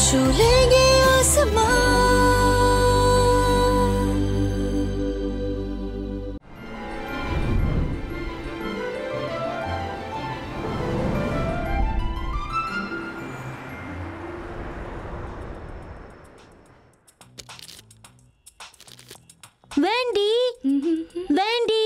छू लेंगे आसमान। वेंडी, वेंडी,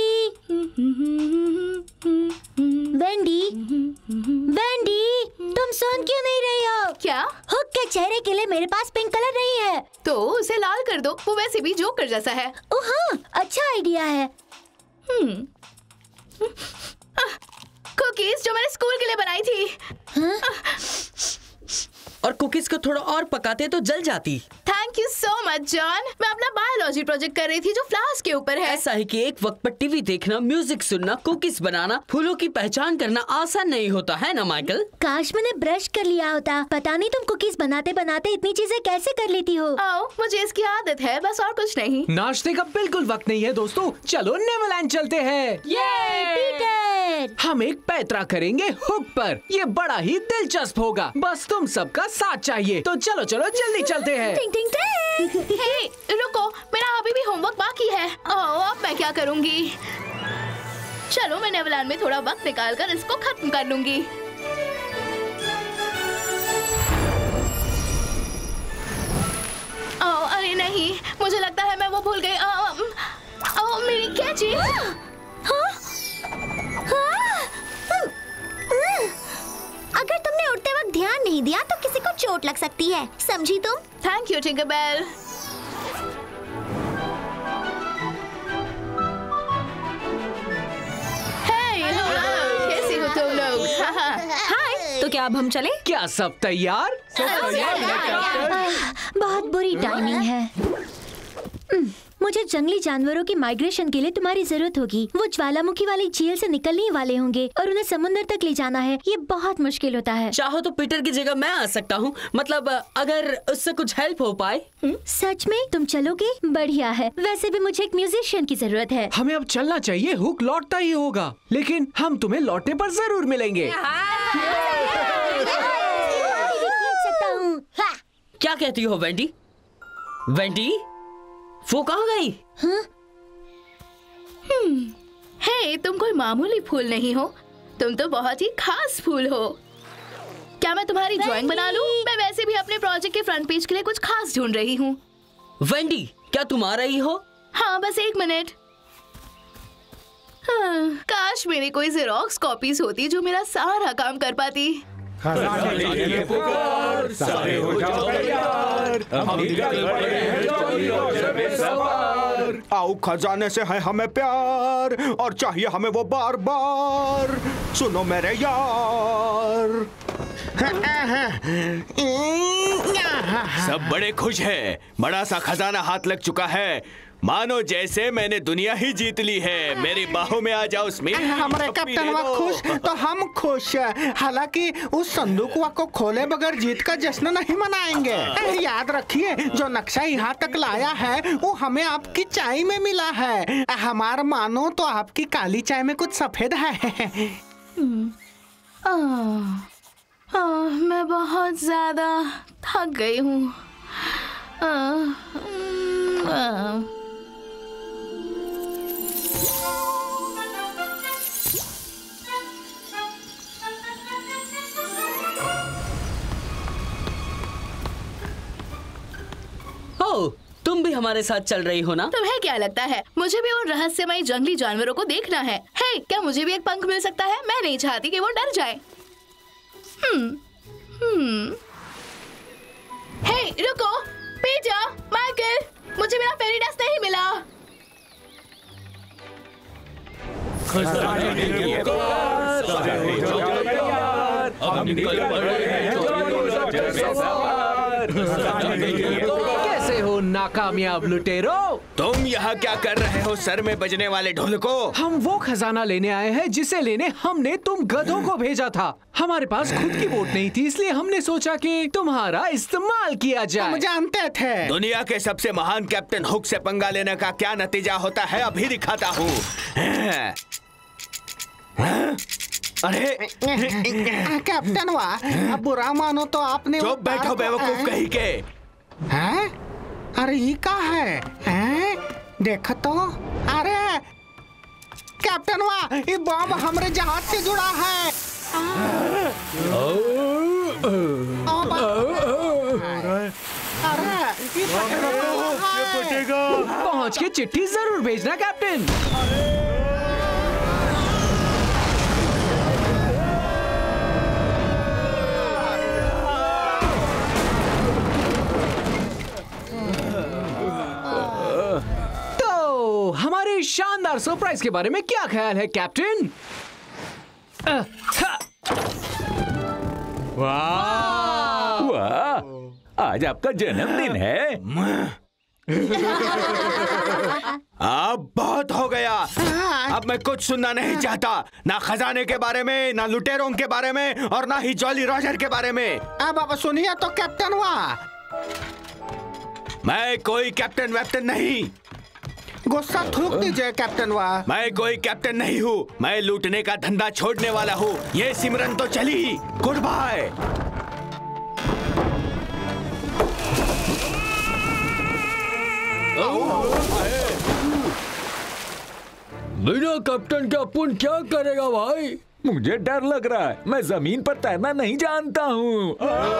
वेंडी, वेंडी, तुम सुन क्यों नहीं रही हो? क्या? हुक के चेहरे के लिए मेरे पास पिंक कलर नहीं है। तो उसे लाल कर दो, वो वैसे भी जोकर जैसा है। ओह हाँ, अच्छा आइडिया है। कुकीज जो मैंने स्कूल के लिए बनाई थी। और कुकीज को थोड़ा और पकाते तो जल जाती। Thank you so much John. मैं अपना बायोलॉजी प्रोजेक्ट कर रही थी जो फ्लावर्स के ऊपर है। ऐसा है कि एक वक्त पर टीवी देखना, म्यूजिक सुनना, कुकीज बनाना, फूलों की पहचान करना आसान नहीं होता है ना माइकल? काश मैंने ब्रश कर लिया होता। पता नहीं तुम कुकीज बनाते बनाते इतनी चीजें कैसे कर लेती हो। मुझे इसकी आदत है, बस और कुछ नहीं। नाश्ते का बिल्कुल वक्त नहीं है दोस्तों, चलो नेवरलैंड चलते हैं। पीटर, हम एक पैतरा करेंगे हुक पर। ये बड़ा ही दिलचस्प होगा, बस तुम सबका साथ चाहिए। तो चलो चलो जल्दी चलते हैं। टिंग टिंग टिंग। हे, रुको, मेरा अभी भी होमवर्क बाकी है। अब मैं क्या करूंगी? चलो मैं नेवरलैंड में थोड़ा वक्त निकालकर इसको खत्म कर लूंगी। अरे नहीं, मुझे लगता है मैं वो भूल गई। मेरी कैची। अगर तुमने उड़ते वक्त ध्यान नहीं दिया तो किसी को चोट लग सकती है, समझी तुम? Thank you Tinkerbell. कैसे हो तुम लोग? हाय, तो क्या अब हम चले? क्या सब तैयार? बहुत बुरी टाइमिंग है। मुझे जंगली जानवरों की माइग्रेशन के लिए तुम्हारी जरूरत होगी। वो ज्वालामुखी वाली झील से निकलने ही वाले होंगे और उन्हें समुद्र तक ले जाना है। ये बहुत मुश्किल होता है। चाहो तो पीटर की जगह मैं आ सकता हूँ, मतलब अगर उससे कुछ हेल्प हो पाए। सच में तुम चलोगे? बढ़िया है। वैसे भी मुझे एक म्यूजिशियन की जरूरत है। हमें अब चलना चाहिए, हुक लौटता ही होगा, लेकिन हम तुम्हें लौटने पर जरूर मिलेंगे। क्या कहती हो वेंडी? वेंडी, वो कहाँ गई? हे, तुम कोई मामूली फूल नहीं हो, तुम तो बहुत ही खास फूल हो। क्या मैं तुम्हारी ड्राइंग बना लूं? मैं वैसे भी अपने प्रोजेक्ट के फ्रंट पेज के लिए कुछ खास ढूंढ रही हूँ। वेंडी, क्या तुम आ रही हो? हाँ, बस एक मिनट। काश मेरी कोई जेरोक्स कॉपीज होती जो मेरा सारा काम कर पाती। खजाने लेके पुकार, सारे हो जाओ तैयार, हम निकल पड़े हैं चोरियों से बेसवार। आओ, खजाने से है हमें प्यार और चाहिए हमें वो बार बार। सुनो मेरे यार। सब बड़े खुश हैं, बड़ा सा खजाना हाथ लग चुका है, मानो जैसे मैंने दुनिया ही जीत ली है। मेरी बाहों में आ जाओ स्मिथ। हमारे कैप्टन हुआ खुश तो हम खुश। हालांकि उस संदूक को खोले बगैर जीत का जश्न नहीं मनाएंगे। याद रखिए, जो नक्शा यहाँ तक लाया है वो हमें आपकी चाय में मिला है। हमार मानो तो आपकी काली चाय में कुछ सफेद है। मैं बहुत ज्यादा थक गई हूँ। ओ, तुम भी हमारे साथ चल रही हो ना? तुम्हें क्या लगता है मुझे भी उन रहस्यमयी जंगली जानवरों को देखना है? हे, क्या मुझे भी एक पंख मिल सकता है? मैं नहीं चाहती कि वो डर जाए। हे, रुको, पीटर, माइकल, मुझे मेरा फेरी डस्ट नहीं मिला। खजाने लेके पुकार, सारे हो जाओ तैयार, हम निकल पड़े हैं चोरियों से बेसवार। खजाने लेके पुकार। कैसे हो नाकामयाब लुटेरो? तुम यहाँ क्या कर रहे हो सर में बजने वाले ढोल को? हम वो खजाना लेने आए हैं जिसे लेने हमने तुम गधों को भेजा था। हमारे पास खुद की बोट नहीं थी, इसलिए हमने सोचा कि तुम्हारा इस्तेमाल किया जाए। हम जानते थे। दुनिया के सबसे महान कैप्टन हुक से पंगा लेने का क्या नतीजा होता है अभी दिखाता हूँ। अरे कैप्टन वाह, अब बुरा मानो तो आपने चुप बैठो बेवकूफ कहीं के। हैं? अरे ये क्या है? हैं? देखो तो, अरे कैप्टन वाह, ये बॉम्ब हमारे जहाज से जुड़ा है। अरे ये फटेगा। पहुंच के चिट्ठी जरूर भेजना कैप्टन। हमारे शानदार सरप्राइज के बारे में क्या ख्याल है कैप्टन? वाह वाह, आज आपका जन्मदिन है। अब बहुत हो गया, अब मैं कुछ सुनना नहीं चाहता, ना खजाने के बारे में, ना लुटेरों के बारे में, और ना ही जॉली रॉजर के बारे में। अब सुनिए तो कैप्टन वाह, मैं कोई कैप्टन वैप्टन नहीं। गुस्सा थूक दीजिए कैप्टन वाह। मैं कोई कैप्टन नहीं हूँ, मैं लूटने का धंधा छोड़ने वाला हूँ। ये सिमरन तो चली, गुड बाय। बिना कैप्टन के अपन क्या करेगा भाई? मुझे डर लग रहा है, मैं जमीन पर तैरना नहीं जानता हूँ।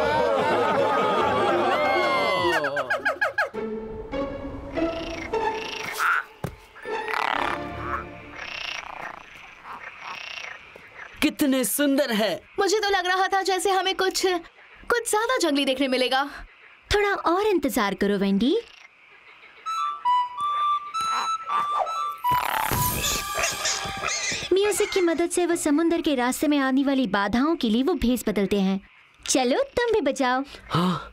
कितने सुंदर है। मुझे तो लग रहा था जैसे हमें कुछ ज्यादा जंगली देखने मिलेगा। थोड़ा और इंतजार करो वेंडी। म्यूजिक की मदद से वो समुद्र के रास्ते में आने वाली बाधाओं के लिए वो भेस बदलते हैं। चलो तुम भी बजाओ। हाँ।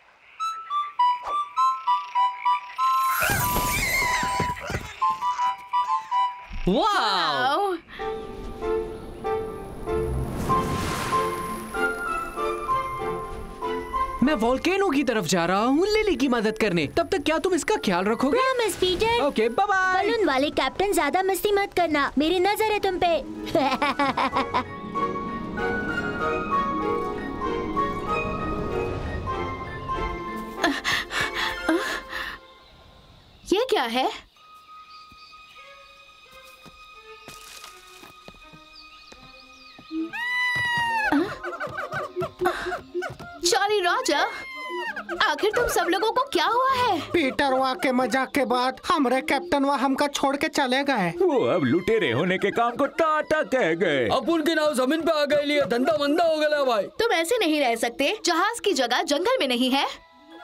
वाह! मैं वोल्केनो की तरफ जा रहा हूँ लिली की मदद करने। तब तक क्या तुम इसका ख्याल रखोगे? Promise Peter. Okay, bye bye. Balloon वाले कैप्टन ज्यादा मस्ती मत करना, मेरी नजर है तुम पे। ये क्या है? जॉली रॉजर, आखिर तुम सब लोगों को क्या हुआ है? पीटर वाह के मजाक के बाद हमारे कैप्टन वाह हमका छोड़ के चले गए। वो अब लुटेरे होने के काम को टाटा कह गए। अपन के नाव जमीन पे आ गए, लिए धंधा मंदा हो गया भाई। तुम ऐसे नहीं रह सकते, जहाज की जगह जंगल में नहीं है।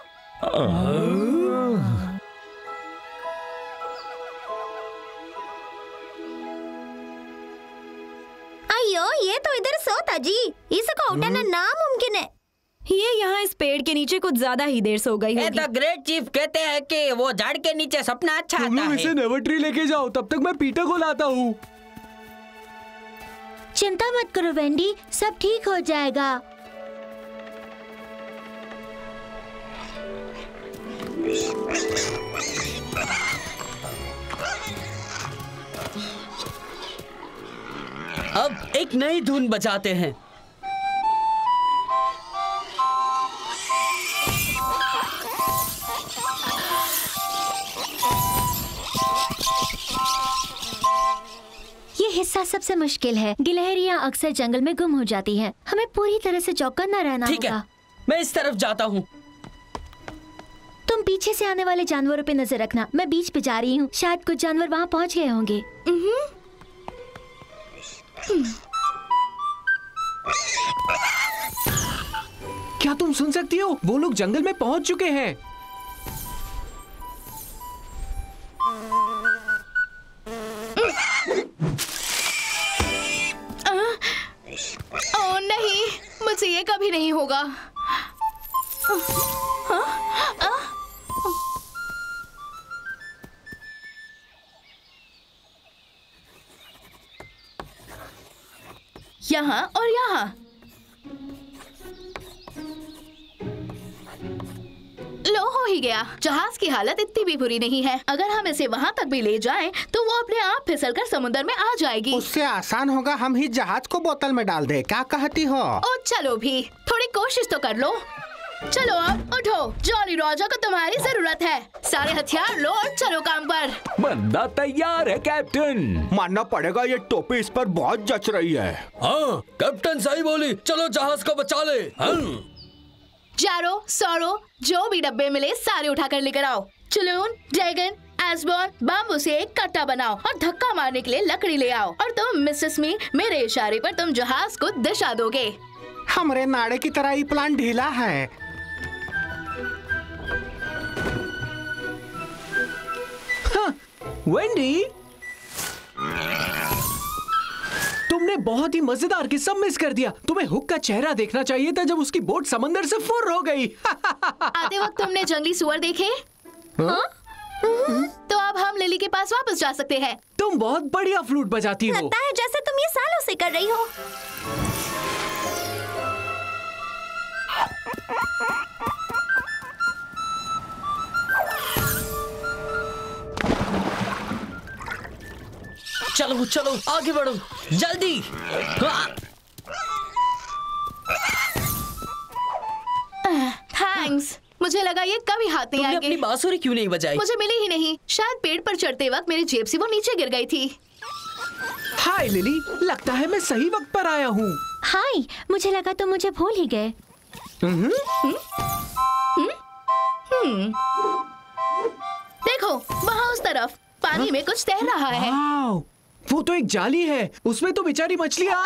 अयो, ये तो इधर सोता जी, इसको उठाना नामुमकिन है। ये यहाँ इस पेड़ के नीचे कुछ ज्यादा ही देर सो गई होगी। द ग्रेट चीफ कहते हैं कि वो झाड़ के नीचे सपना अच्छा आता तुम है। इसे नेवर ट्री लेके जाओ, तब तक मैं पीटर को लाता हूँ। चिंता मत करो वेंडी, सब ठीक हो जाएगा। अब एक नई धुन बजाते हैं। ये हिस्सा सबसे मुश्किल है। गिलहरियाँ अक्सर जंगल में गुम हो जाती हैं। हमें पूरी तरह से चौकन्ना रहना होगा। ठीक है, मैं इस तरफ जाता हूँ। तुम पीछे से आने वाले जानवरों पे नजर रखना। मैं बीच पे जा रही हूँ, शायद कुछ जानवर वहाँ पहुँच गए होंगे। क्या तुम सुन सकती हो? वो लोग जंगल में पहुँच चुके हैं। ओह नहीं, मुझसे ये कभी नहीं होगा। यहाँ और यहाँ। लो हो ही गया। जहाज की हालत इतनी भी बुरी नहीं है। अगर हम इसे वहाँ तक भी ले जाएं, तो वो अपने आप फिसलकर समुद्र में आ जाएगी। उससे आसान होगा हम ही जहाज को बोतल में डाल दे। क्या कहती हो? ओ चलो भी, थोड़ी कोशिश तो कर लो। चलो अब उठो, जॉली रॉजर को तुम्हारी जरूरत है। सारे हथियार लो और चलो काम पर। बंदा तैयार है कैप्टन। मानना पड़ेगा ये टोपी इस पर बहुत जच रही है। हाँ कैप्टन सही बोली, चलो जहाज को बचा ले। जारो, सोरो, जो भी डब्बे मिले सारे उठा कर लेकर आओ। चुलून, ड्रैगन, एस्बॉर्न, बाम्बू से एक कट्टा बनाओ और धक्का मारने के लिए लकड़ी ले आओ। और तुम मिसेस मी, मेरे इशारे पर तुम जहाज को दिशा दोगे। हमरे नाड़े की तरह ये प्लान ढीला है। वेंडी, तुमने बहुत ही मजेदार किस्सा मिस कर दिया। तुम्हें हुक का चेहरा देखना चाहिए था जब उसकी बोट समंदर से फुर हो गई। आते वक्त तुमने जंगली सुअर देखे? हाँ? तो अब हम लिली के पास वापस जा सकते हैं। तुम बहुत बढ़िया फ्लूट बजाती हो। लगता है जैसे तुम ये सालों से कर रही हो। चलो चलो आगे बढ़ो जल्दी। थैंक्स। मुझे लगा ये कभी हाथ नहीं आएंगे। अपनी बांसुरी क्यों नहीं बजाई? मुझे मिली ही नहीं। शायद पेड़ पर चढ़ते वक्त मेरी जेब से वो नीचे गिर गई थी। हाय लिली, लगता है मैं सही वक्त पर आया हूँ। हाय, मुझे लगा तुम मुझे भूल ही गए। देखो वहाँ उस तरफ पानी में कुछ तैर रहा है। वो तो एक जाली है, उसमें तो बेचारी मछलियाँ।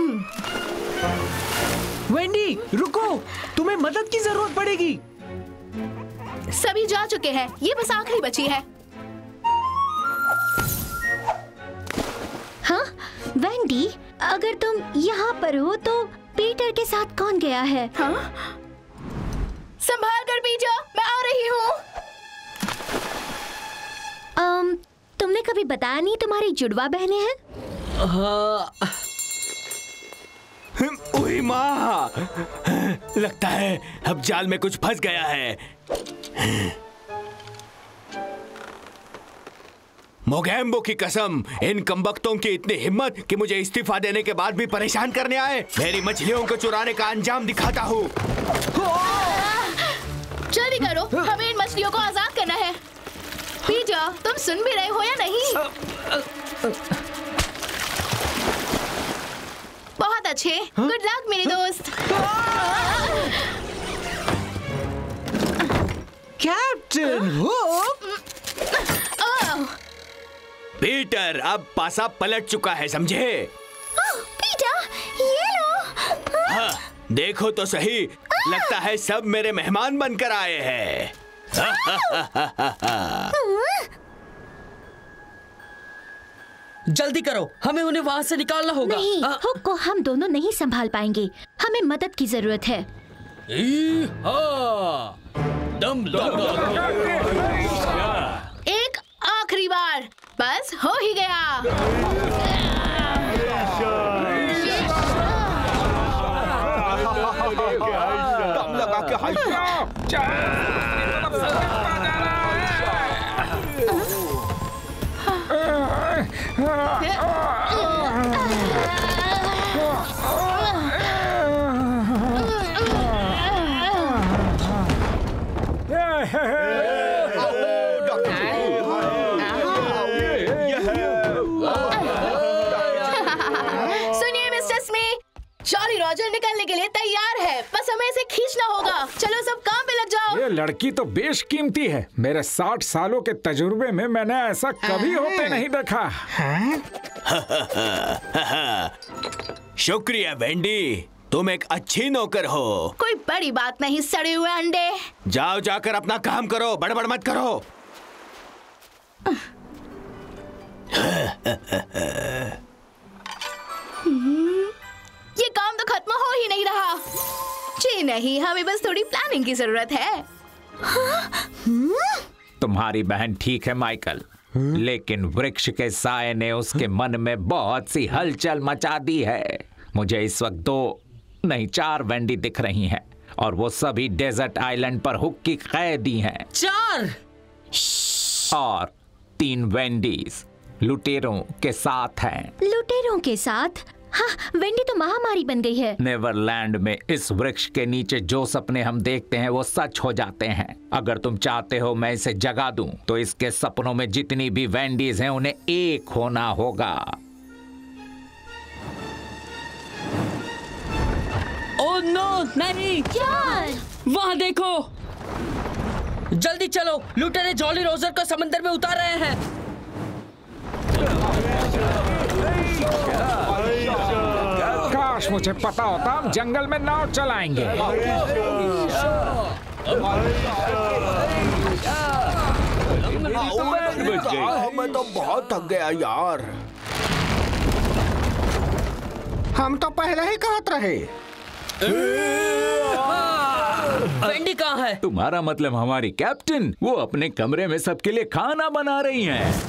वेंडी रुको, तुम्हें मदद की जरूरत पड़ेगी। सभी जा चुके हैं, ये बस आखिरी बची है। हाँ वेंडी, अगर तुम यहाँ पर हो तो पीटर के साथ कौन गया है? हाँ? संभाल कर पीटर, मैं आ रही हूँ। तुमने कभी बताया नहीं तुम्हारी जुड़वा बहनें हैं? ओए माँ, लगता है अब जाल में कुछ फंस गया है। मोगैम्बो की कसम, इन कमबख्तों की इतनी हिम्मत कि मुझे इस्तीफा देने के बाद भी परेशान करने आए। मेरी मछलियों को चुराने का अंजाम दिखाता हूँ। जल्दी करो, हमें इन मछलियों को आजाद करना है। पीटर, तुम सुन भी रहे हो या नहीं? बहुत अच्छे, गुड लक मेरे दोस्त। Captain hook. पीटर, अब पासा पलट चुका है, समझे? पीटर, ये लो। हाँ, देखो तो सही, लगता है सब मेरे मेहमान बनकर आए हैं। जल्दी करो, हमें उन्हें वहाँ से निकालना होगा। नहीं, हुक को हम दोनों नहीं संभाल पाएंगे। हमें मदद की जरूरत है। दम एक आखिरी बार, बस हो ही गया। दम लगा के सुनिए मिस्टर स्मिथ, जॉली रॉजर निकलने के लिए तैयार है, बस हमें इसे खींचना होगा। चलो सब काम पे लग जाओ। ये लड़की तो बेशकीमती है। मेरे 60 सालों के तजुर्बे में मैंने ऐसा कभी होते नहीं देखा। शुक्रिया वेंडी, तुम एक अच्छी नौकर हो। कोई बड़ी बात नहीं, सड़े हुए अंडे। जाओ जाकर अपना काम करो, बड़बड़ मत करो। ये काम तो खत्म हो ही नहीं रहा। जी नहीं, हमें बस थोड़ी प्लानिंग की जरूरत है। तुम्हारी बहन ठीक है माइकल, लेकिन वृक्ष के साये ने उसके मन में बहुत सी हलचल मचा दी है। मुझे इस वक्त 2 नहीं 4 वेंडी दिख रही हैं और वो सभी डेजर्ट आइलैंड पर हुक की कैदी हैं। 4 और 3 वेंडीज लुटेरों के साथ हैं। लुटेरों के साथ? हाँ, वेंडी तो महामारी बन गई है। नेवरलैंड में इस वृक्ष के नीचे जो सपने हम देखते हैं वो सच हो जाते हैं। अगर तुम चाहते हो मैं इसे जगा दूं, तो इसके सपनों में जितनी भी वेंडीज हैं उन्हें एक होना होगा। ओह नो, नहीं! वहाँ देखो! जल्दी चलो, लुटेरे जॉली रोजर को समंदर में उतार रहे हैं। काश मुझे पता होता हम जंगल में नाव चलाएंगे। मैं तो बहुत थक गया यार। हम तो पहले ही कहत रहे। वेंडी कहाँ है? तुम्हारा मतलब हमारी कैप्टन? वो अपने कमरे में सबके लिए खाना बना रही हैं।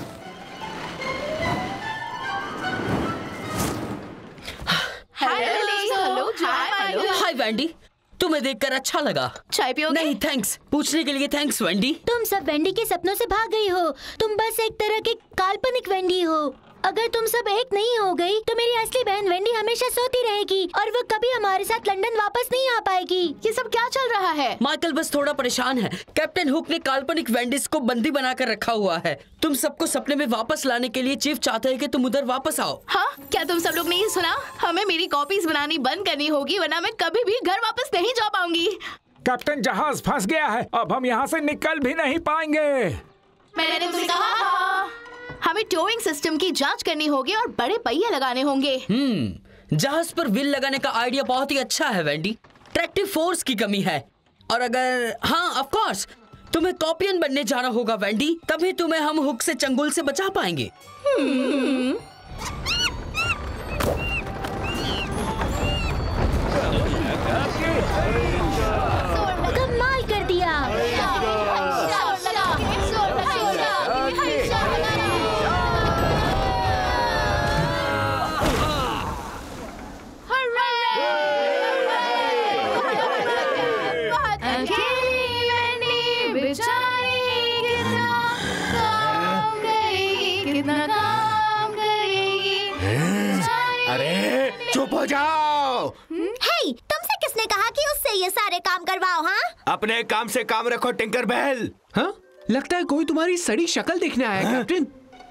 हाय वेंडी, तुम्हें देखकर अच्छा लगा। चाय पियोगे? नहीं थैंक्स। पूछने के लिए थैंक्स वेंडी। तुम सब वेंडी के सपनों से भाग गई हो। तुम बस एक तरह की काल्पनिक वेंडी हो। अगर तुम सब एक नहीं हो गई तो मेरी असली बहन वेंडी हमेशा सोती रहेगी और वो कभी हमारे साथ लंदन वापस नहीं आ पाएगी। ये सब क्या चल रहा है? माइकल बस थोड़ा परेशान है। कैप्टन हुक ने काल्पनिक वेंडीज को बंदी बनाकर रखा हुआ है। तुम सबको सपने में वापस लाने के लिए चीफ चाहते हैं कि तुम उधर वापस आओ। हाँ, क्या तुम सब लोग नहीं सुना? हमें मेरी कॉपीज बनानी बंद करनी होगी, वरना मैं कभी भी घर वापस नहीं जा पाऊंगी। कैप्टन, जहाज फंस गया है। अब हम यहाँ से निकल भी नहीं पाएंगे। मैंने तुमसे कहा था। हमें टोइंग सिस्टम की जांच करनी होगी और बड़े पहिए लगाने होंगे। जहाज पर व्हील लगाने का आइडिया बहुत ही अच्छा है वेंडी। ट्रैक्टिव फोर्स की कमी है। और अगर हाँ ऑफ कोर्स तुम्हें कॉपियन बनने जाना होगा वेंडी, तभी तुम्हें हम हुक से चंगुल से बचा पाएंगे। कमाल कर दिया। अरे चुप हो जाओ। हे, तुमसे किसने कहा कि उससे ये सारे काम करवाओ? हाँ, अपने काम से काम रखो टिंकर बेल। हाँ, लगता है कोई तुम्हारी सड़ी शक्ल देखने आया है कैप्टन।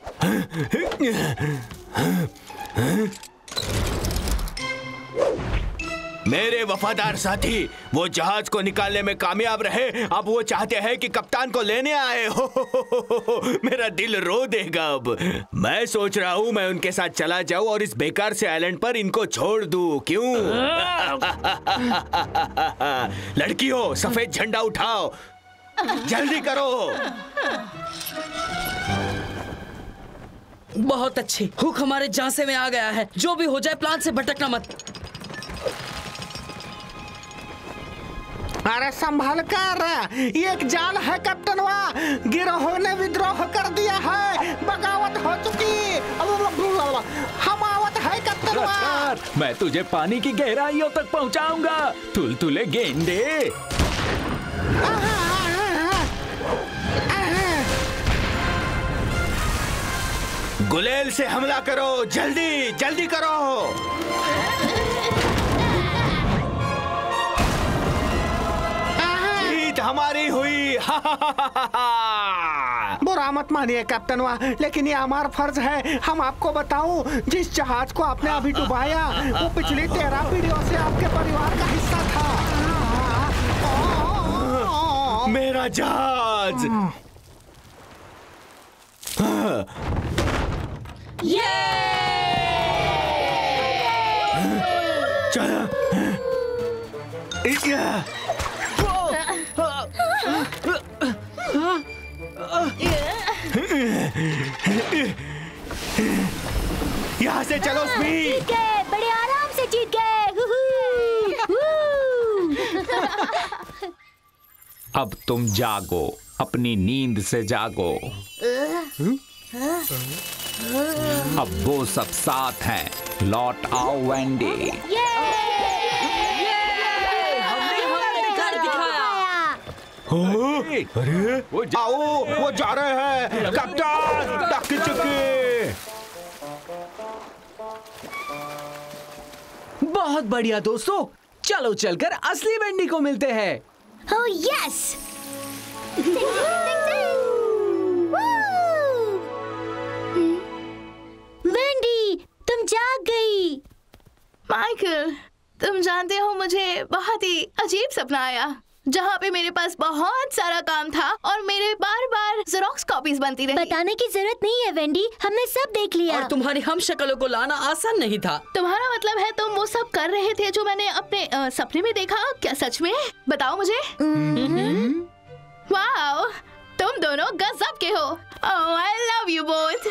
मेरे वफादार साथी वो जहाज को निकालने में कामयाब रहे। अब वो चाहते हैं कि कप्तान को लेने आए। हो, मेरा दिल रो देगा। अब मैं सोच रहा हूँ मैं उनके साथ चला जाऊँ और इस बेकार से आइलैंड पर इनको छोड़ दूँ। क्यों? लड़कियों, सफेद झंडा उठाओ, जल्दी करो। बहुत अच्छी। हुक हमारे झांसे में आ गया है। जो भी हो जाए प्लान से भटकना मत। अरे संभाल कर, ये एक जाल है कैप्टनवा। गिरोह ने विद्रोह कर दिया है, बगावत हो चुकी। हमावत है कैप्टनवा। मैं तुझे पानी की गहराइयों तक पहुंचाऊंगा, तुलतुले गेंडे। गुलेल से हमला करो, जल्दी जल्दी करो। हमारी हुई। बुरा मत मानिए कैप्टनवा, लेकिन ये हमारा फर्ज है। हम आपको बताऊं, जिस जहाज को आपने अभी डुबाया वो पिछली 13 पीढ़ियों से आपके परिवार का हिस्सा था। मेरा जहाज। चलो। यहाँ से चलो स्पीड। जीत गए, बड़े आराम से जीत गए। अब तुम जागो, अपनी नींद से जागो। अब वो सब साथ हैं। लौट आओ वेंडी। अरे वो जा रहे हैं कप्तान डकी चुकी। बहुत बढ़िया दोस्तों, चलो चलकर असली वेंडी को मिलते हैं। Oh yes! वेंडी, तुम जाग गई। माइकल, तुम जानते हो मुझे बहुत ही अजीब सपना आया जहाँ पे मेरे पास बहुत सारा काम था और मेरे बार बार जेरोक्स कॉपीज बनती रही। बताने की जरूरत नहीं है वेंडी, हमने सब देख लिया। और तुम्हारी हम शक्लों को लाना आसान नहीं था। तुम्हारा मतलब है तुम वो सब कर रहे थे जो मैंने अपने सपने में देखा? क्या सच में? बताओ मुझे। वाओ, तुम दोनों गजब के हो। Oh, I love you both.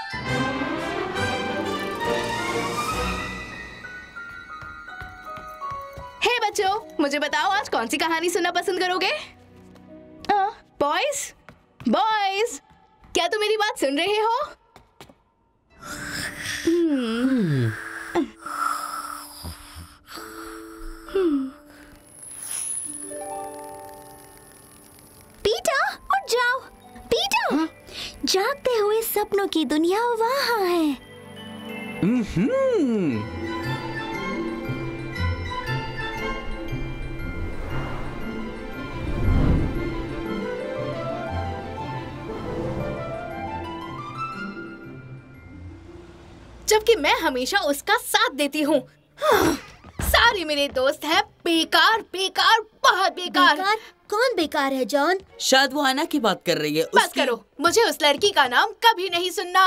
Hey बच्चों, मुझे बताओ आज कौन सी कहानी सुनना पसंद करोगे? बॉयज, बॉयज, क्या तुम मेरी बात सुन रहे हो? पीटर, उठ जाओ। पीटर, जागते हुए सपनों की दुनिया वहाँ है। जबकि मैं हमेशा उसका साथ देती हूँ। सारे मेरे दोस्त हैं बेकार, बेकार, बहुत बेकार। बेकार? कौन बेकार है जॉन? शायद वो आना की बात कर रही है। बस करो, मुझे उस लड़की का नाम कभी नहीं सुनना।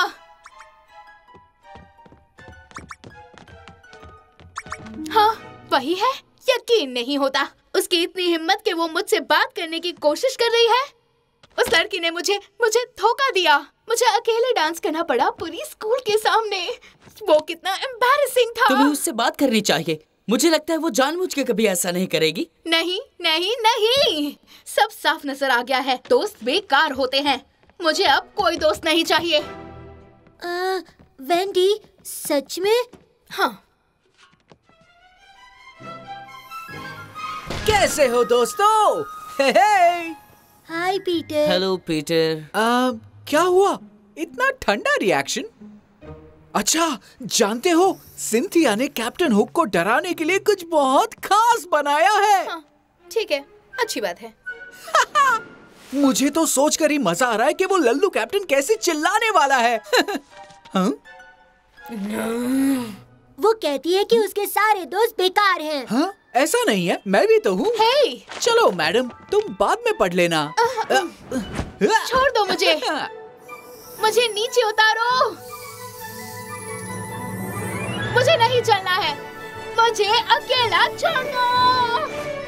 हाँ, वही है। यकीन नहीं होता, उसकी इतनी हिम्मत कि वो मुझसे बात करने की कोशिश कर रही है। उस लड़की ने मुझे धोखा दिया। मुझे अकेले डांस करना पड़ा पूरी स्कूल के सामने। वो कितना एम्बैरेसिंग था। तुम्हें उससे बात करनी चाहिए। मुझे लगता है वो जानबूझ के कभी ऐसा नहीं करेगी। नहीं, नहीं, नहीं, सब साफ नजर आ गया है। दोस्त बेकार होते हैं। मुझे अब कोई दोस्त नहीं चाहिए। वेंडी, सच में? हाँ। कैसे हो दोस्तों? Hi Peter. Hello Peter. क्या हुआ? इतना ठंडा रिएक्शन? अच्छा, जानते हो सिंथिया ने कैप्टन हुक को डराने के लिए कुछ बहुत खास बनाया है। हाँ, ठीक है, अच्छी बात है। मुझे तो सोचकर ही मजा आ रहा है कि वो लल्लू कैप्टन कैसे चिल्लाने वाला है। हाँ? वो कहती है कि उसके सारे दोस्त बेकार हैं। हाँ? ऐसा नहीं है, मैं भी तो हूँ। हे! चलो मैडम, तुम बाद में पढ़ लेना। छोड़ दो मुझे। मुझे नीचे उतारो। मुझे नहीं चलना है। मुझे अकेला छोड़ दो।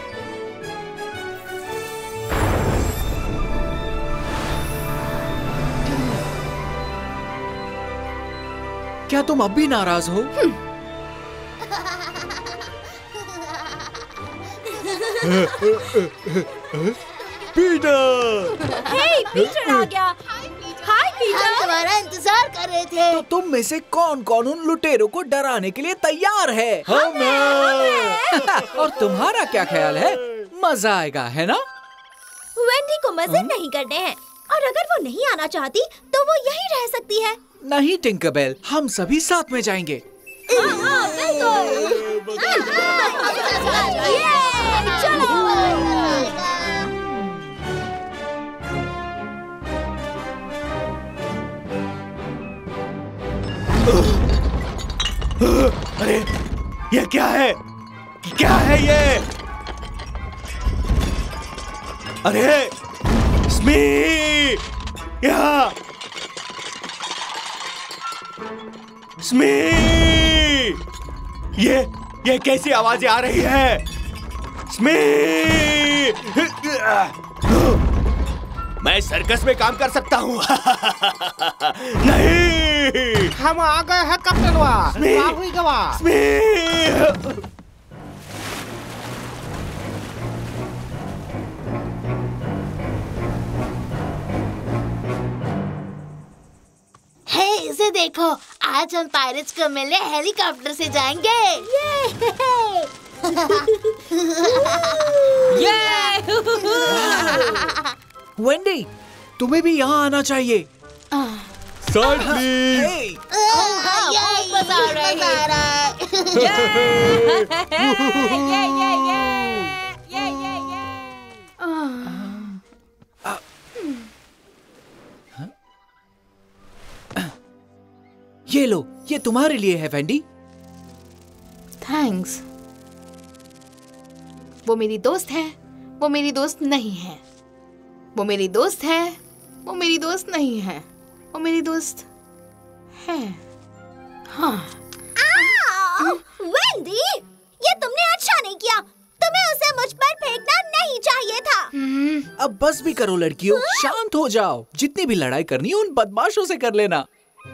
क्या तुम अब भी नाराज हो? पीटर! हे, पीटर आ गया। हाय पीटर, हम तुम्हारा इंतजार कर रहे थे। तो तुम में से कौन-कौन उन लुटेरों को डराने के लिए तैयार है? और तुम्हारा क्या ख्याल है? मजा आएगा, है ना? वेंडी को मजे नहीं करने हैं, और अगर वो नहीं आना चाहती तो वो यहीं रह सकती है। नहीं टिंकरबेल, हम सभी साथ में जाएंगे। हाँ, बिल्कुल। चलो। अरे ये क्या है? क्या है ये? अरे स्मी, यहाँ स्मी, ये कैसी आवाजें आ रही है? स्मी, मैं सर्कस में काम कर सकता हूँ। नहीं, हम आ गए हैं कैप्टन। हे, इसे देखो, आज हम पायरेट्स को मिलने हेलीकॉप्टर से जाएंगे। ये! 耶！ Hey! 耶！ Hey! 耶！ Hey! 耶！ Hey! Hey! Wendy, तुम्हें भी यहाँ आना चाहिए। Side please. मजा आ रहा ये लो, ये तुम्हारे लिए है वेंडी। थैंक्स। वो मेरी दोस्त है, वो मेरी दोस्त नहीं है। वो मेरी दोस्त है, वो मेरी दोस्त नहीं है। वो मेरी दोस्त है। हाँ। वेंडी, ये तुमने अच्छा नहीं किया। तुम्हें उसे मुझ पर फेंकना नहीं चाहिए था। अब बस भी करो लड़कियों, शांत हो जाओ। जितनी भी लड़ाई करनी है उन बदमाशों से कर लेना।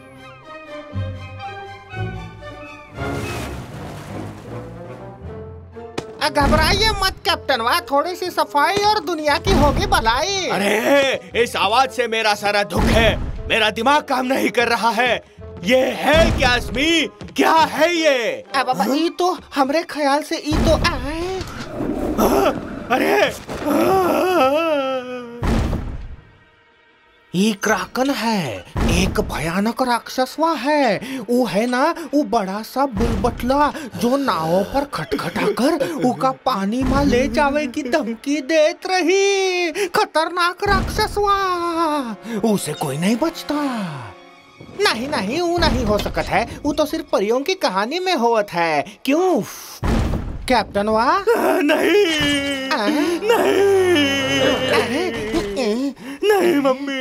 घबराइए मत कैप्टन, वह थोड़ी सी सफाई और दुनिया की होगी भलाई। अरे इस आवाज से मेरा सारा दुख है, मेरा दिमाग काम नहीं कर रहा है। ये है क्या अस्मी? क्या है ये? ई तो हमरे ख्याल से ई तो अरे ये क्राकन है, एक भयानक राक्षसवा है। वो है ना, वो बड़ा सा बुलबुला जो नाव पर खटखटाकर उका पानी में ले जावे की धमकी देत रही। खतरनाक राक्षसवा, उसे कोई नहीं बचता। नहीं नहीं, वो नहीं हो सकत है। वो तो सिर्फ परियों की कहानी में होत है। क्यों कैप्टन? वाह नहीं नहीं मम्मी।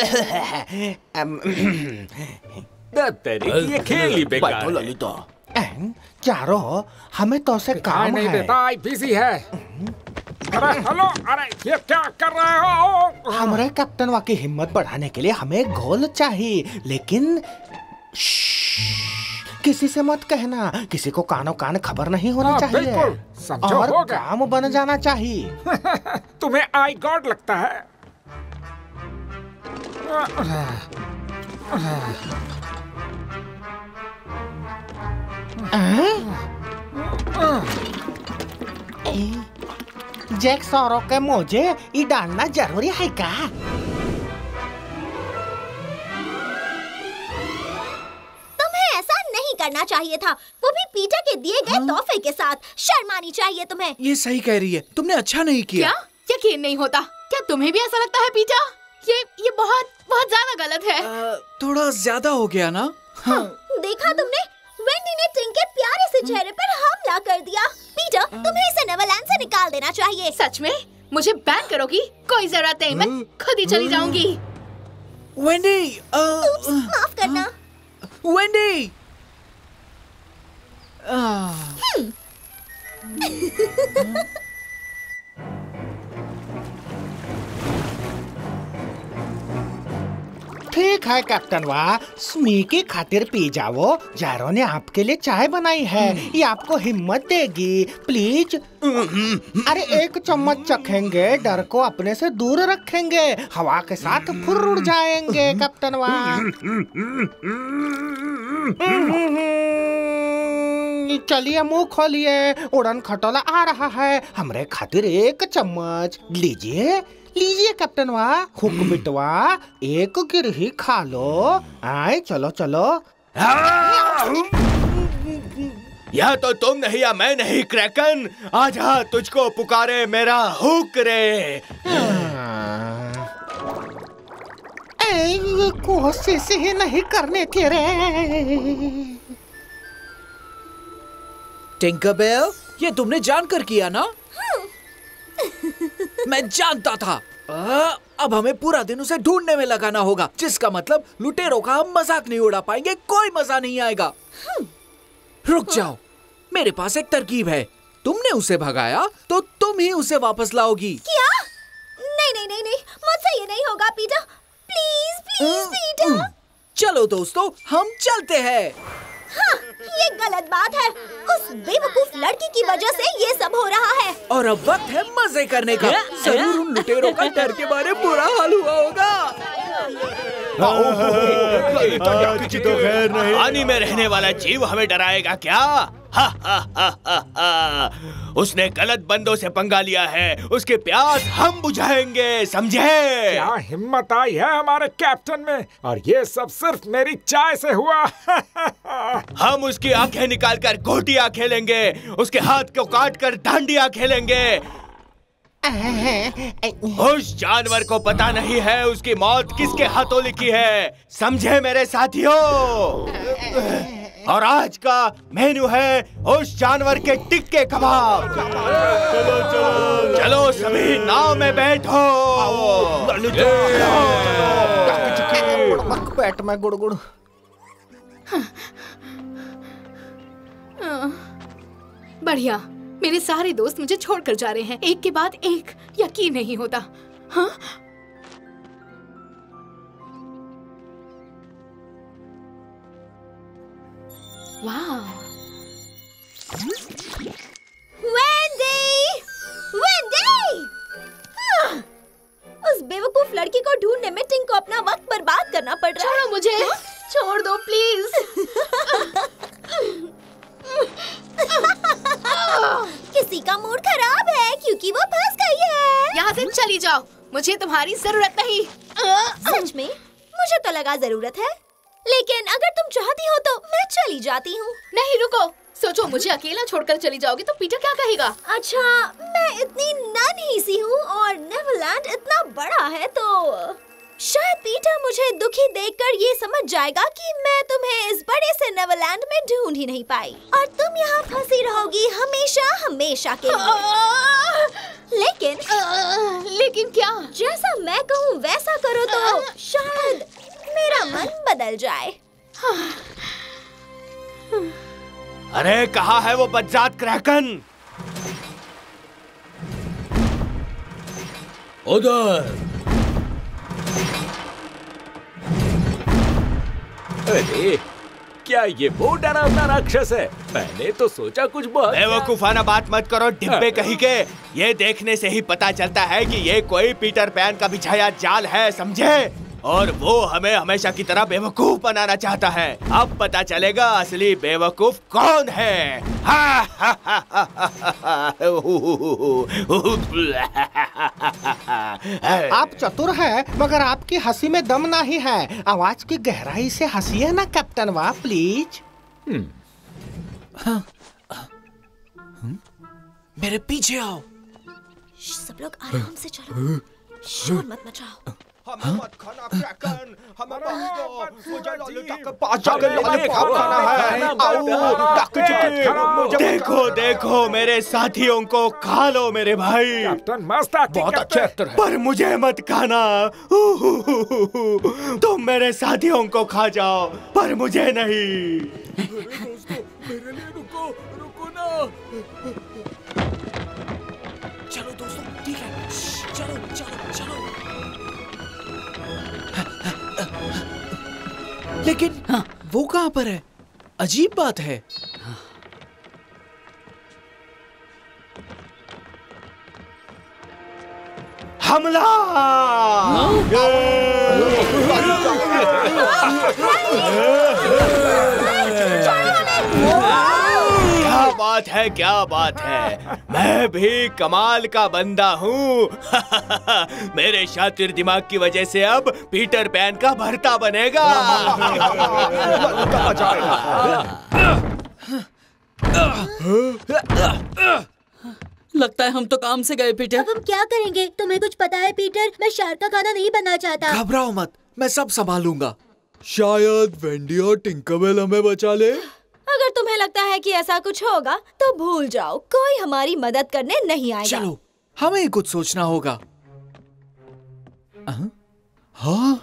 ये खेल ही बेकार है। चारो हमें तो से काम नहीं है। देता, बिजी है। अरे हेलो, अरे ये क्या कर रहे हो? हमारे कैप्टन वा की हिम्मत बढ़ाने के लिए हमें गोल चाहिए, लेकिन किसी से मत कहना। किसी को कानो कान खबर नहीं होना चाहिए। बिल्कुल, समझो, और हो गया। काम बन जाना चाहिए। तुम्हें आई गॉड लगता है? जैक सौरो के मोजे ये डालना जरूरी है क्या? तुम्हें ऐसा नहीं करना चाहिए था, वो भी पीटर के दिए गए तोहफे के साथ। शर्म आनी चाहिए तुम्हें। ये सही कह रही है, तुमने अच्छा नहीं किया। क्या यकीन नहीं होता? क्या तुम्हें भी ऐसा लगता है पीटर? ये बहुत बहुत ज्यादा गलत है। थोड़ा ज्यादा हो गया ना? हाँ, देखा तुमने? वेंडी ने टिंग के प्यारे से चेहरे पर हमला कर दिया। पीटर, तुम्हें इसे नेवरलैंड से निकाल देना चाहिए। सच में? मुझे बैन करोगी? कोई जरूरत नहीं, मैं खुद ही चली जाऊंगी। वेंडी, माफ करना। वेंडी। ठीक है कैप्टन वाह, स्मी की खातिर पी जाओ। जारो ने आपके लिए चाय बनाई है, ये आपको हिम्मत देगी। प्लीज। अरे एक चम्मच चखेंगे, डर को अपने से दूर रखेंगे, हवा के साथ फुर उड़ जाएंगे कैप्टन वाह। चलिए मुंह खोलिए, उड़न खटोला आ रहा है। हमरे खातिर एक चम्मच लीजिए। लीजिए कैप्टन वाह, हुक बिटवा, एक गिरही खा लो। आए चलो चलो। या तो तुम नहीं या मैं नहीं क्रैकन, आजा तुझको पुकारे मेरा हुक रे। कोशिश ही नहीं करने थी रे। टिंकरबेल, ये तुमने जानकर किया ना? मैं जानता था। अब हमें पूरा दिन उसे ढूंढने में लगाना होगा, जिसका मतलब लुटेरों का हम मजाक नहीं उड़ा पाएंगे। कोई मजा नहीं आएगा। रुक जाओ, मेरे पास एक तरकीब है। तुमने उसे भगाया तो तुम ही उसे वापस लाओगी। क्या? नहीं नहीं नहीं नहीं, मुझसे ये नहीं होगा पीटर। Please please Peter. चलो दोस्तों, हम चलते हैं। हाँ, ये गलत बात है। उस बेवकूफ लड़की की वजह से ये सब हो रहा है। और अब वक्त है मजे करने का। जरूर उन लुटेरों का डर के बारे में बुरा हाल हुआ होगा। तो खैर नहीं। पानी में रहने वाला जीव हमें डराएगा क्या? उसने गलत बंदों से पंगा लिया है, उसके प्यास हम बुझाएंगे, समझे? क्या हिम्मत आई है हमारे कैप्टन में, और ये सब सिर्फ मेरी चाय से हुआ। हम उसकी आंखें निकालकर गोटियां खेलेंगे, उसके हाथ को काटकर डांडिया खेलेंगे। उस जानवर को पता नहीं है उसकी मौत किसके हाथों लिखी है, समझे मेरे साथियों? और आज का मेन्यू है उस जानवर के टिक्के कबाब। चलो चलो चलो सभी नाव में बैठो। पेट में गुड़गुड़। बढ़िया, मेरे सारे दोस्त मुझे छोड़कर जा रहे हैं, एक के बाद एक। यकीन नहीं होता। हाँ? वाह। वेंडी! वेंडी! उस बेवकूफ लड़की को ढूंढने में टिंग को अपना वक्त बर्बाद करना पड़ रहा है। छोड़ो मुझे, छोड़ दो प्लीज। किसी का मूड खराब है क्योंकि वो फंस गई है। यहाँ से चली जाओ, मुझे तुम्हारी जरूरत नहीं। सच में? मुझे तो लगा जरूरत है, लेकिन अगर तुम चाहती हो तो मैं चली जाती हूँ। नहीं रुको, सोचो मुझे अकेला छोड़कर चली जाओगी तो पीटर क्या कहेगा? अच्छा, मैं इतनी नन्ही सी हूँ और नेवरलैंड इतना बड़ा है, तो शायद पीटर मुझे दुखी देखकर ये समझ जाएगा कि मैं तुम्हें इस बड़े से नेवरलैंड में ढूंढ ही नहीं पाई और तुम यहाँ फंसी रहोगी हमेशा हमेशा के लिए। लेकिन क्या? जैसा मैं कहूँ वैसा करो तो शायद मेरा मन बदल जाए। अरे कहाँ है वो बदजात क्रैकन? उधर। अरे क्या ये वो डरावना राक्षस है? मैंने तो सोचा कुछ बहुत। बेवकूफाना बात मत करो डिब्बे कहीं के। ये देखने से ही पता चलता है कि ये कोई पीटर पैन का बिछाया जाल है, समझे? और वो हमें हमेशा की तरह बेवकूफ बनाना चाहता है। अब पता चलेगा असली बेवकूफ कौन है। आप चतुर हैं, मगर आपकी हंसी में दम नहीं है। आवाज की गहराई से हंसिए ना कैप्टन, वाह प्लीज। मेरे पीछे आओ। सब लोग आराम से चलो, शोर मत मचाओ। हमें मत खाना क्रैकन, हमें बस दो। मुझे लॉलीपॉप के पास जाकर लॉलीपॉप खाना है। आओ, देखो देखो मेरे साथियों को खा लो मेरे भाई। कैप्टन मस्त एक्टिंग बहुत अच्छे एक्टर है। पर मुझे मत खाना। तुम मेरे साथियों को खा जाओ पर मुझे नहीं। मेरे लिए रुको, रुको ना। चलो दोस्तों, ठीक है, चलो चलो चलो। लेकिन वो कहाँ पर है? अजीब बात है। हमला! क्या बात है, क्या बात है। मैं भी कमाल का बंदा हूँ। मेरे शातिर दिमाग की वजह से अब पीटर पैन का भरता बनेगा। लगता है हम तो काम से गए पीटर। अब हम क्या करेंगे? तुम्हें कुछ पता है पीटर? मैं शार्क का खाना नहीं बनना चाहता। घबराओ मत, मैं सब संभालूंगा। शायद वेंडी और टिंकरबेल हमें बचा ले। अगर तुम्हें लगता है कि ऐसा कुछ होगा तो भूल जाओ, कोई हमारी मदद करने नहीं आएगा। चलो, हमें ही कुछ सोचना होगा। हाँ?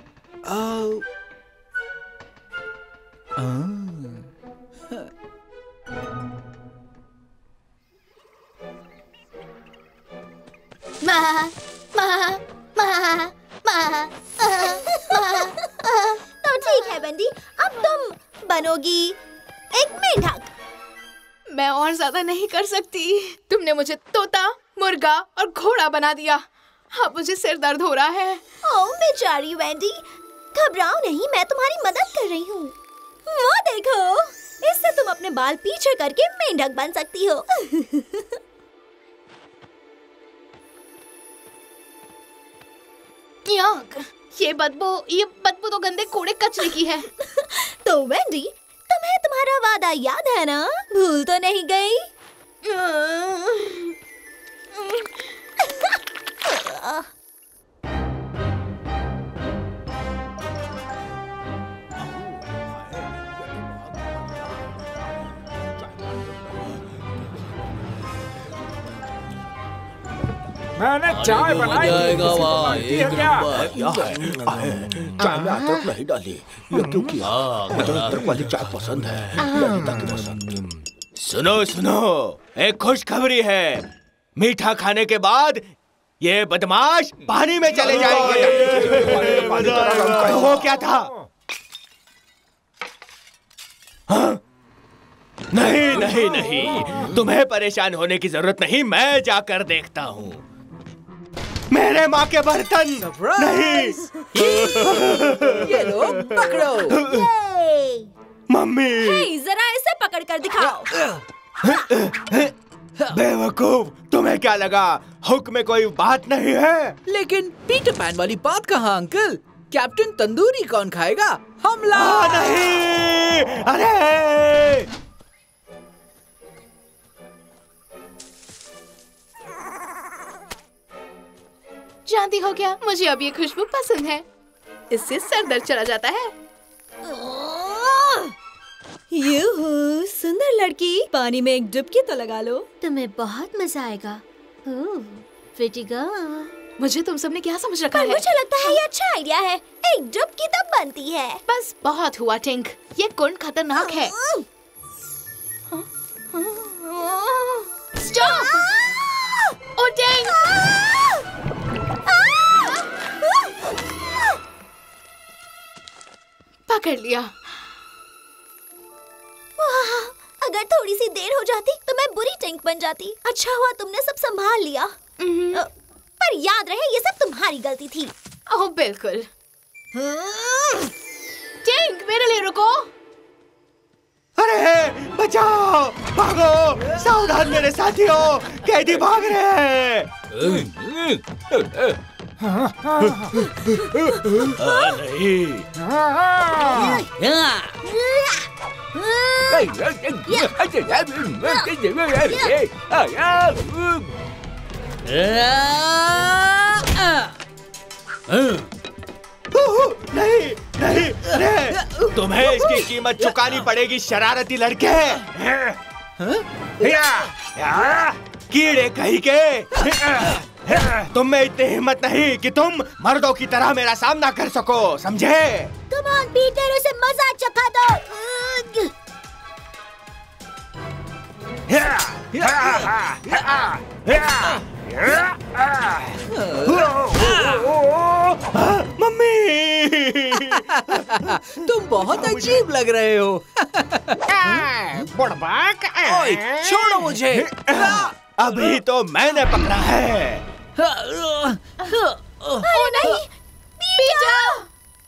तो ठीक है वेंडी, अब तुम बनोगी एक मेंढक। मैं और ज्यादा नहीं कर सकती। तुमने मुझे तोता, मुर्गा और घोड़ा बना दिया। अब मुझे सिर दर्द हो रहा है। ओह बेचारी वेंडी, घबराओ नहीं, मैं तुम्हारी मदद कर रही हूँ। वो देखो, इससे तुम अपने बाल पीछे करके मेंढक बन सकती हो। ये बदबू तो गंदे कूड़े कचरे की है। तो वेंडी, तुम्हें तुम्हारा वादा याद है ना? भूल तो नहीं गई? मैंने चाय बनाई है क्या? चाय में अदरक नहीं डाली, ये क्यों किया? मुझे अदरक वाली चाय पसंद है, ललिता की पसंद। सुनो सुनो, एक खुशखबरी है। मीठा खाने के बाद ये बदमाश पानी में चले जाएंगे। वो क्या था? हाँ? नहीं नहीं नहीं, तुम्हें परेशान होने की जरूरत नहीं, मैं जाकर देखता हूँ। मेरे माँ के बर्तन नहीं। ये लो, पकड़ो। मम्मी, जरा इसे पकड़ कर दिखाओ। बेवकूफ, तुम्हें क्या लगा हुक में कोई बात नहीं है? लेकिन पीटर पैन वाली बात कहाँ अंकल? कैप्टन तंदूरी कौन खाएगा? हमला! नहीं! अरे! जानती हो क्या, मुझे अब ये खुशबू पसंद है। इससे सर दर्द चला जाता है। यूहू, सुंदर लड़की, पानी में एक डुबकी तो लगा लो। तुम्हें बहुत मजा आएगा। Pretty girl. मुझे तुम सबने क्या समझ रखा है? मुझे लगता है ये अच्छा आइडिया है। एक डुबकी तब बनती है। बस बहुत हुआ टिंक, ये कुंड खतरनाक है। स्टॉप! Oh Tink! पकड़ लिया। अगर थोड़ी सी देर हो जाती तो मैं बुरी टिंक बन जाती। अच्छा हुआ तुमने सब संभाल लिया। पर याद रहे ये सब तुम्हारी गलती थी। ओह बिल्कुल। टिंक, मेरे लिए रुको। अरे बचाओ, भागो, सावधान मेरे साथियों, कैदी भाग रहे हैं। नहीं नहीं, नहीं, तुम्हें इसकी कीमत चुकानी पड़ेगी शरारती लड़के। कीड़े कहीं के, तुम में इतनी हिम्मत नहीं कि तुम मर्दों की तरह मेरा सामना कर सको, समझे? कम ऑन पीटर, उसे मजा चखा दो। मम्मी, तुम बहुत अजीब लग रहे हो। ओए, छोड़ो मुझे। अभी तो मैंने पकड़ा है। अरे नहीं, पीटर!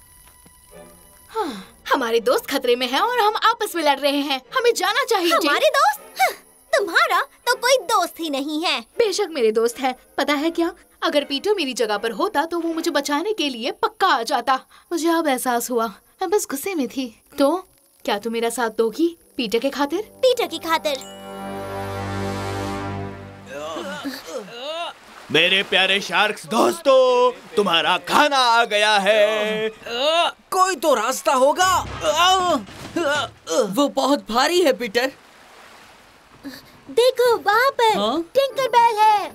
हमारे दोस्त खतरे में हैं और हम आपस में लड़ रहे हैं। हमें जाना चाहिए। हमारे दोस्त? तुम्हारा तो कोई दोस्त ही नहीं है। बेशक मेरे दोस्त है। पता है क्या, अगर पीटर मेरी जगह पर होता तो वो मुझे बचाने के लिए पक्का आ जाता। मुझे अब एहसास हुआ, मैं बस गुस्से में थी। तो क्या तुम मेरा साथ दोगी पीटर के खातिर? पीटर की खातिर। मेरे प्यारे शार्क्स दोस्तों, तुम्हारा खाना आ गया है। कोई तो रास्ता होगा। वो बहुत भारी है पीटर। देखो वहाँ पर टिंकर बेल है।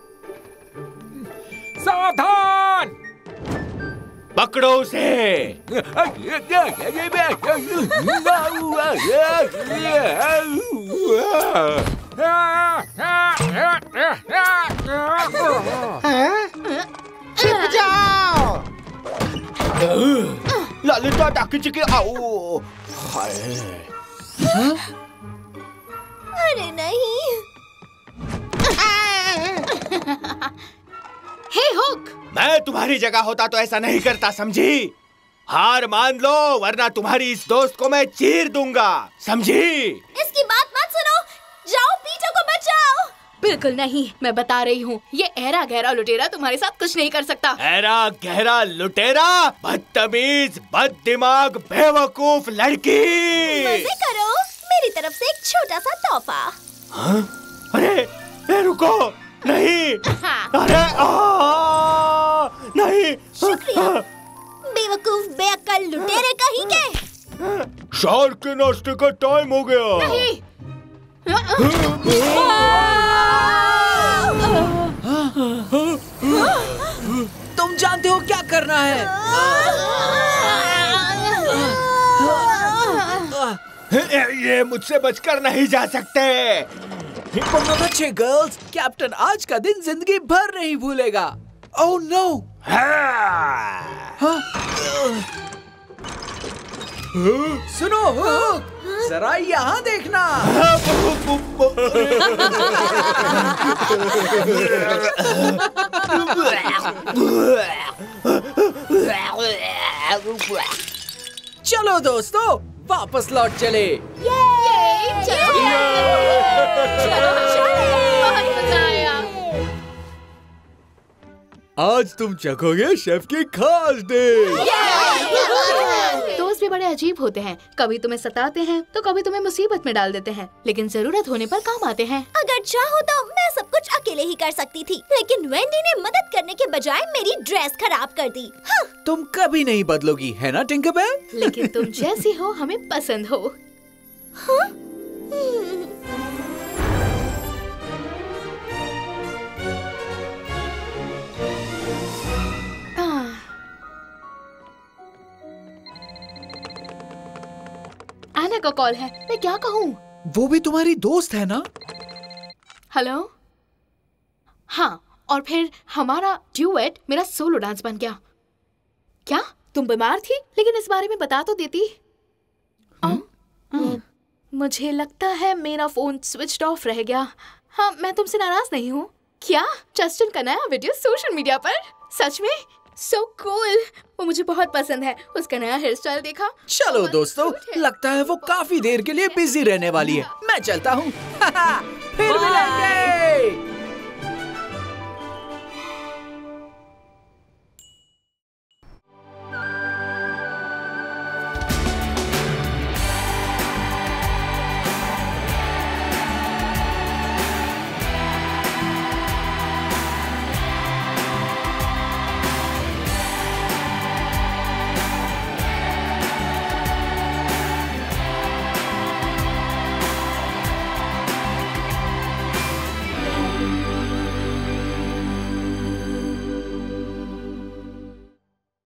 सावधान! पकड़ो उसे। छिप जाओ। ललिता टाकी चिकी आओ। अरे नहीं। Hey Hook! मैं तुम्हारी जगह होता तो ऐसा नहीं करता, समझी? हार मान लो वरना तुम्हारी इस दोस्त को मैं चीर दूंगा, समझी? इसकी बात मत सुनो, जाओ पीटो को बचाओ। बिल्कुल नहीं, मैं बता रही हूँ ये ऐरा गहरा लुटेरा तुम्हारे साथ कुछ नहीं कर सकता। ऐरा गहरा लुटेरा, बदतमीज, बददिमाग, बेवकूफ लड़की। मजे करो, मेरी तरफ से एक छोटा सा तोहफा। हाँ? अरे रुको, नहीं। अरे नहीं। शुक्रिया, बेवकूफ बेअक्ल लुटेरे कहीं के। शार के नाश्ते का टाइम हो गया। नहीं। तुम जानते हो क्या करना है। ये मुझसे बचकर नहीं जा सकते। बहुत अच्छे गर्ल्स, कैप्टन आज का दिन जिंदगी भर नहीं भूलेगा। Oh no. सुनो हुक, जरा यहाँ देखना। चलो दोस्तों, वापस लौट चले। आज तुम चखोगे शेफ की खास डिश। दोस्त भी बड़े अजीब होते हैं, कभी तुम्हें सताते हैं तो कभी तुम्हें मुसीबत में डाल देते हैं, लेकिन जरूरत होने पर काम आते हैं। अगर चाहो तो मैं सब कुछ अकेले ही कर सकती थी, लेकिन वेंडी ने मदद करने के बजाय मेरी ड्रेस खराब कर दी। हाँ। तुम कभी नहीं बदलोगी, है ना टिंकरबेल? लेकिन तुम जैसी हो हमें पसंद हो। हाँ? आना का कॉल है, मैं क्या कहूँ? वो भी तुम्हारी दोस्त है ना? हेलो। हाँ, और फिर हमारा ड्यूएट मेरा सोलो डांस बन गया। क्या तुम बीमार थी? लेकिन इस बारे में बता तो देती। मुझे लगता है मेरा फोन स्विच्ड ऑफ रह गया। हाँ, मैं तुमसे नाराज नहीं हूँ। क्या जस्टिन का नया वीडियो सोशल मीडिया पर? सच में? So cool! वो मुझे बहुत पसंद है। उसका नया हेयर स्टाइल देखा? चलो दोस्तों, लगता है वो काफी देर के लिए बिजी रहने वाली है। मैं चलता हूँ। फिर मिलेंगे।